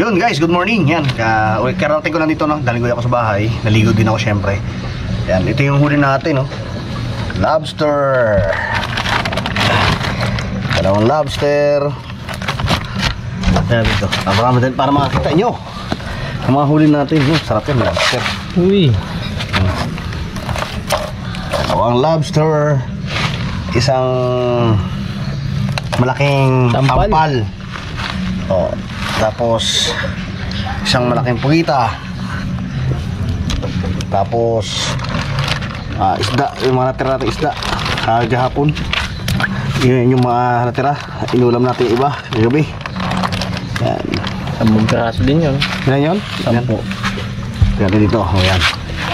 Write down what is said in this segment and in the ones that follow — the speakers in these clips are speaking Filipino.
Yun guys, good morning. Yan, karating ko lang dito, no? Naligo ako sa bahay. Naligo din ako syempre. Yan, ito yung huli natin, no? Lobster. Dalawang lobster. Yan dito. Para makakita nyo ang mga huli natin. Sarap yan, lobster. Uy. Dalawang lobster. Isang malaking tampal. Oh, tapos isang malaking pugita. Tapos isda, yung mga natira natin isda kagahapon. Yun yung mga natira. Inulam natin yung iba kagabi. Yan. 10 piraso din yun. Yan yun? 10. Yan dito. O yan.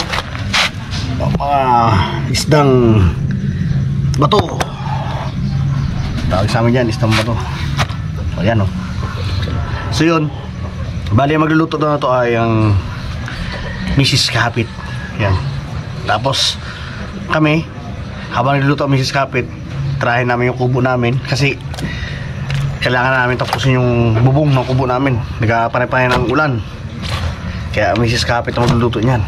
Mga isdang bato. Tawag sa amin yan, isdang bato. O yan o. So yun, bali magluluto na to ay ang Mrs. Kapit. Yan. Tapos kami, habang nagluluto ang Mrs. Kapit, tirahin namin yung kubo namin kasi kailangan namin tapusin yung bubong ng kubo namin. Nagkapanay-panay ng ulan. Kaya Mrs. Kapit ang magluluto niyan.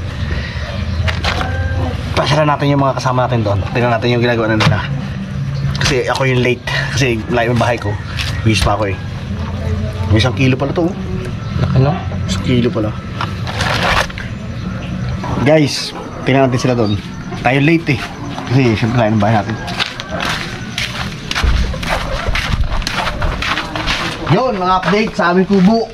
Pasyalan natin yung mga kasama natin doon. Tingnan natin yung ginagawa na nila. Kasi ako yung late. Kasi layo yung bahay ko. Wish pa ako eh. May 1 kilo pala to. Ano? 1 kilo pala. Guys, tingnan natin sila doon. Tayo late eh. Kasi syempre layo ng bahay natin. Yun, mga update sa aming kubo.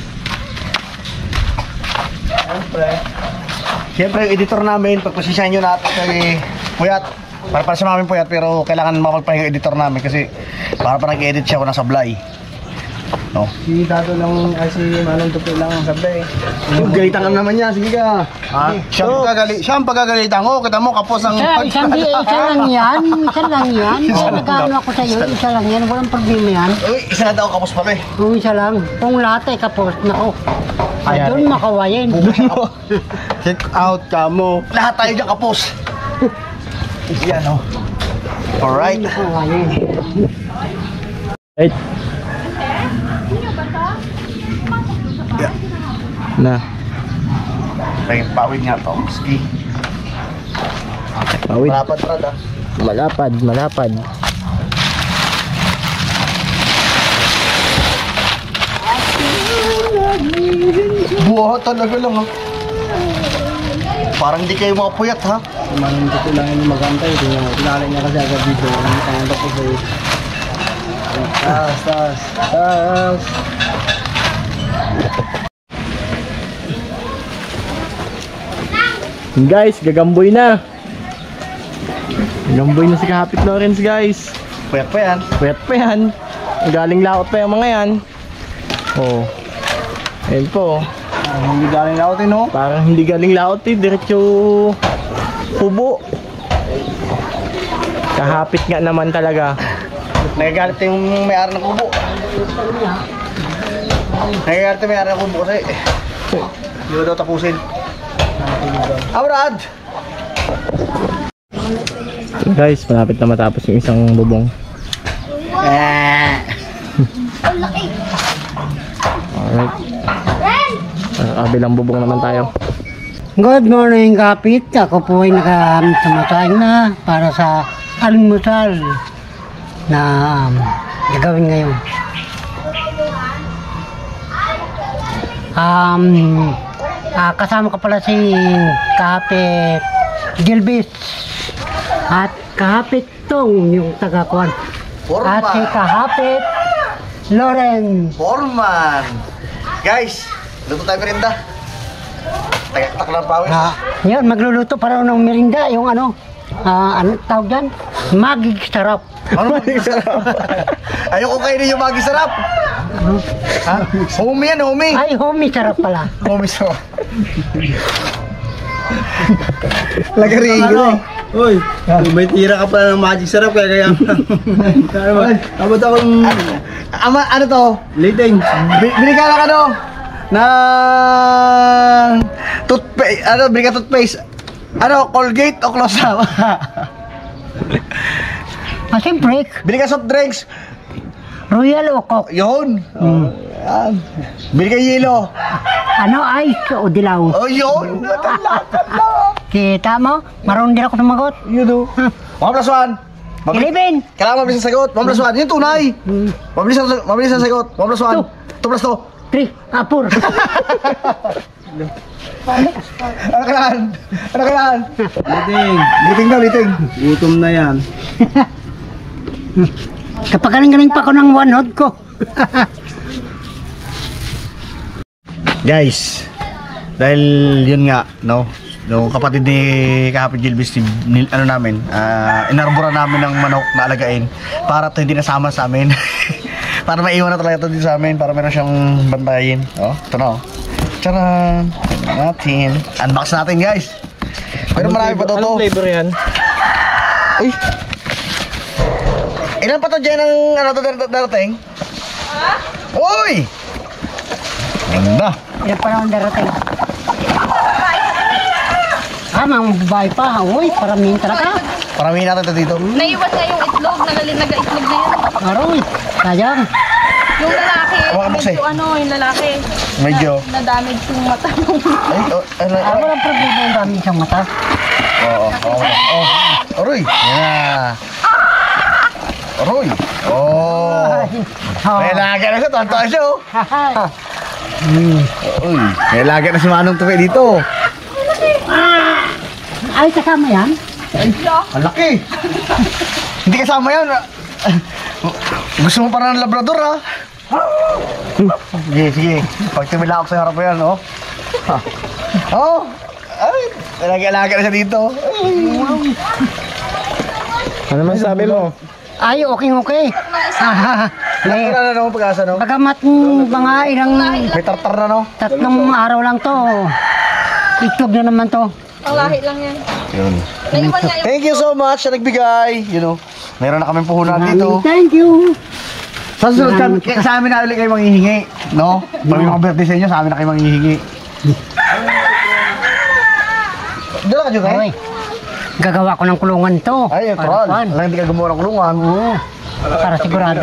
Siyempre yung editor namin, pagpasisyahan nyo natin kay Puyat. Para sa mamin Puyat, pero kailangan makapagpahinga yung editor namin kasi para nag-edit siya ako ng sablay. No? Si Tato lang, si Manong Tupi lang ang sablay. Galitan ka naman niya, sige ka. Siya ang pagagalitan ko, kita mo kapos ang... Isa lang yan. Nagkano ako sa'yo, isa lang yan. Walang problema yan. Uy, isa na daw kapos pa eh. Isa lang. Kung lahat ay kapos, nako. Doon makawayin. Check out ka mo. Lahat tayo dyan kapos. Yan o. Alright. Makawayin. Right. Yeah. Na. May pawid nga to. Ski. Pawid. Malapad brad ah. Malapad. Buha talaga lang ha. Parang di kayo mga puyat ha. Manong Tupi lang yung magantay. Kilala niya kasi agad dito. Ang tapos ay... Taas. Guys, gagamboy na. Gagamboy na si Kapit Lawrence guys. Puyat pa yan. Galing laot pa yung mga yan. Oh. Ayun po. Hindi galing laot eh no? Parang hindi galing laot eh. Diretso kubo. Kahapit nga naman talaga. Nagagalit yung may-ari ng kubo. Nagagalit yung may-ari ng kubo kasi hindi ko daw tapusin. Brad! Guys, malapit na matapos yung isang bubong. Alright. Kabilang bubong naman tayo. Good morning, Kapit. Ako po ay nakasamatay na para sa almusal na gagawin ngayon. Kasama ka pala si Kapit Gilbis at Kapit Tong yung taga-kuan at si Kapit Loren Foreman! Guys, luto tayo merinda. Tagaktak lang pawis. Yun, magluluto para ng merinda yung ano tawag dyan? Magig sarap. Ano magig sarap? Ayoko kainin yung magig sarap. Ha? Homie yan, homie. Ay, homie sarap pala. Homie sarap. Lagaring ko eh. Uy, may tira ka pala ng magic sarap kaya tapos ako ng... Ano to? Liting. Bili ka lang ano? Toothpaste. Bili ka toothpaste. Colgate o Close-Up? Siyempre. Bili ka soft drinks. Royal o Coke. Yun. Yan. Bili kayo yelo. Ano ay o dilaw? Oh, yun. Kita mo? Marunong din ako tumagot. Yun o. 1+1. 11. Kailangan mabilis ang sagot. 1+1. Yun tunay. Mabilis ang sagot. 1+1. 2+2. 3, 4. Ano kailangan? Ano kailangan? Liting. Liting daw, liting. Gutom na yan. Kapag galing pa ako ng one hot ko. Guys, dahil yun nga, no? Yung kapatid ni Kapit Gilbis, ano namin, inarbura namin ng manok na alagain para ito hindi nasama sa amin. Para maiwan na talaga ito dito sa amin, para meron siyang bantayin. Oh, ito na oh. Tcharan! Natin. Unbox natin guys. Pero marami pa to. Anong flavor yan? Uy! Ilan pa to dyan ang ano to darating? Ha? Uy! Ganda. Ilan pa naman darating? Mga babae pa. Uy, paramihin talaga. Paramihin natin ito dito. Naiwan na yung itlog, nag-itlog na yan. Aroy, sayang. Yung lalaki, Buksan. medyo yung lalaki. Medyo. Na-damage yung mata mo. Ay, oh, ano, Walang problema yung dami siyang mata. Oo, oh. Aroy! Yeah. Aroy! Oh! May laga na siya, tonto siya oh. Uy, may laga na si Manong Tupi dito. Ay, kasama yan? Ang laki! Hindi kasama yan. Gusto mo para ng labrador ha? Sige, sige. Pag tumila ako sa harap mo yan, oh. Oh! Ay, nag-alaga na siya dito. Ano man sabi mo? Ay, okay. May, Ano naman pag-asa, no? bagamat mga ilang May tartar na, no? 3 araw lang to. Itlog na naman to. Ang lahi lang yan. Yun. Naiwan nga yung Thank you so much sa nagbigay. You know, meron na kaming puhunan dito. Thank you. Sa susunod sa amin na ulit kayo manghihingi, no? Pag may mga birthday sa inyo, sa amin na kayo manghihingi. Dala ka, Jukay? Ay, gagawa ko ng kulungan to. Ay, Para troll. kuwan. Alam, hindi ka gumawa ng kulungan. Oo, para sigurado.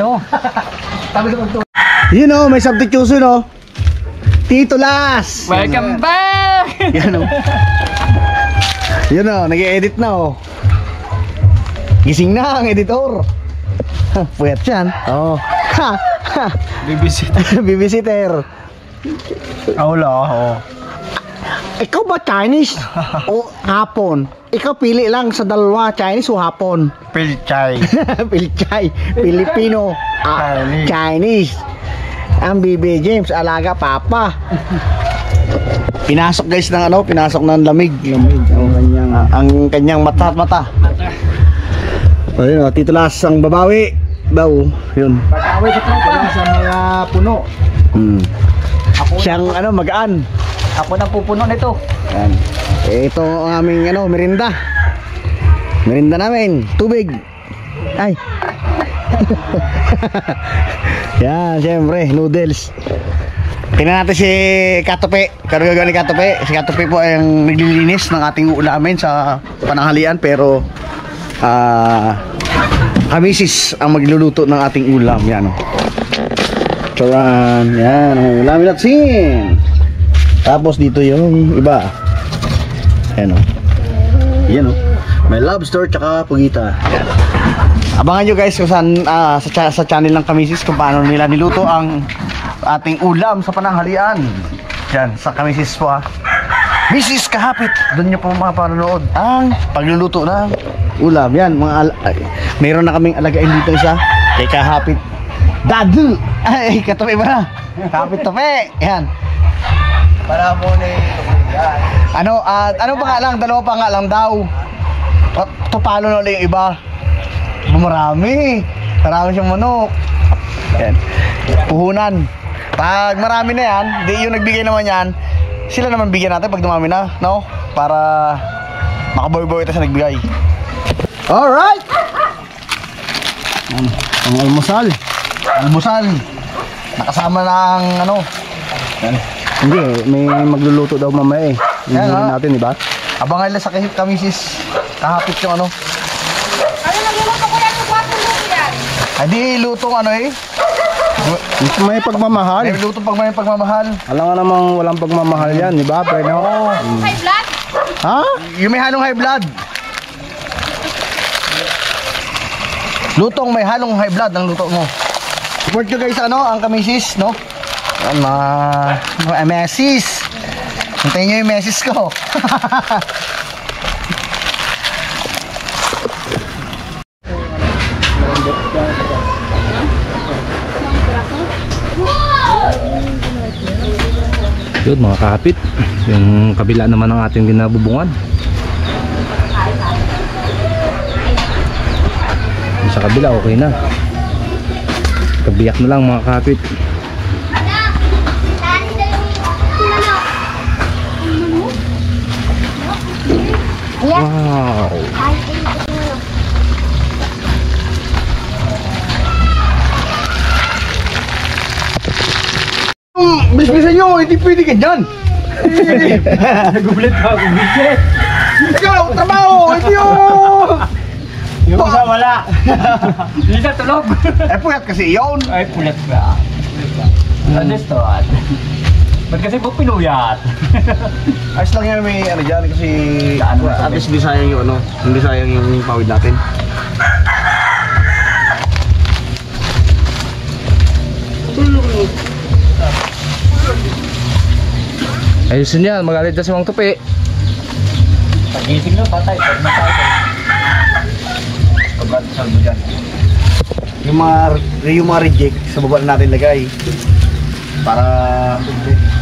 You know, may substitution, no? Tito Las! welcome back! Yan, oh. Yun, oh. Nag-i-edit na, oh. Gising na ang editor. Puyat yan. Oh. Ha! Ha! Bibisita. Bibisiter. Wala, oh. Ikaw ba Chinese o hapon? Ikaw pili lang sa dalawa, Chinese o hapon. Pilchay. Pilchay, Filipino, Chinese. Ang BB James, alaga papa. Pinasok guys ng ano, pinasok ng lamig. Ang kanyang mata. Ayun, Tito Las ang babawi daw, yun. Pag-away sa tropa. Sa mga puno. Siyang ano, magaan. Ako na pupuno nito. Yan. Ito ang aming ano, merinda. Merinda namin, tubig. Ay. Yan, siyempre, noodles. Tingnan natin si Katope. Kano gagawin ni Katope? Si Katope po ay ang naglilinis ng ating ulamin sa pananghalian, pero kamisis ang magluluto ng ating ulam. Yan, oh. Charan. Yan, ang ulamin natin. Tapos dito yung iba. Ayan, oh. Yan, oh. May lobster tsaka pugita. Yan. Abangan nyo guys kung saan, sa channel ng Kamisis kung paano nila niluto ang ating ulam sa pananghalian. Yan, sa Kamisis po ha. Mrs. Kahapit, doon nyo po mapanonood ang pagluluto ng ulam. Yan, mayroon na kaming alagain dito isa kay Kahapit. Dadu! Ay, Katope ba na? Kahapit Tope! Yan. Para mo na yan. Ano pa nga lang, dalawa pa nga lang daw. Tupalo na ulit yung iba. Marami siyang manok. Yan. Puhunan. Pag marami na yan, di yung nagbigay naman yan, sila naman bigyan natin pag dumami na, no? Para makaboy-boy ito sa nagbigay. Alright! Ang almusal. Nakasama ng ano. Yan. Hindi, may magluluto daw mamaya eh. Yan natin, di ba? Abangan nila sa Kamisis. Kahapit yung ano. Ano nagluluto ko lang yung 4 luto yan? Hindi lutong ano eh. May pagmamahal. May luto pag may pagmamahal. Alam nga namang walang pagmamahal yan, di ba? Pero, High blood? ha? Yung may halong high blood. Lutong may halong high blood ang luto mo. Support nyo guys ano, ang kamisis, no? Yan, mga mesis. Hintayin nyo yung mesis ko. Yun mga kapit, yung kabila naman ng ating binabubungan. Yung sa kabila okay na. Kabiyak na lang mga kapit. Wow. Bisbisan nyo, hindi pwede ka dyan. Nagulat ka ako, Bridget. Ikaw, trabaho, hindi yun. Yung isa wala. Yung isa tulog. Eh, puyat kasi yun. Ay, pulat ba? Understood. Ba't kasi po pinuyat? Ayos lang yan, may ano dyan kasi Daan mo at least di sayang yung ano, hindi sayang yung pawid natin. Ayusin yan, magalit na si Mang Tupi. Pagising na, patay. Pag matay. Pagkatasal mo dyan. Yung mga reject sa baba na natin lagay. Para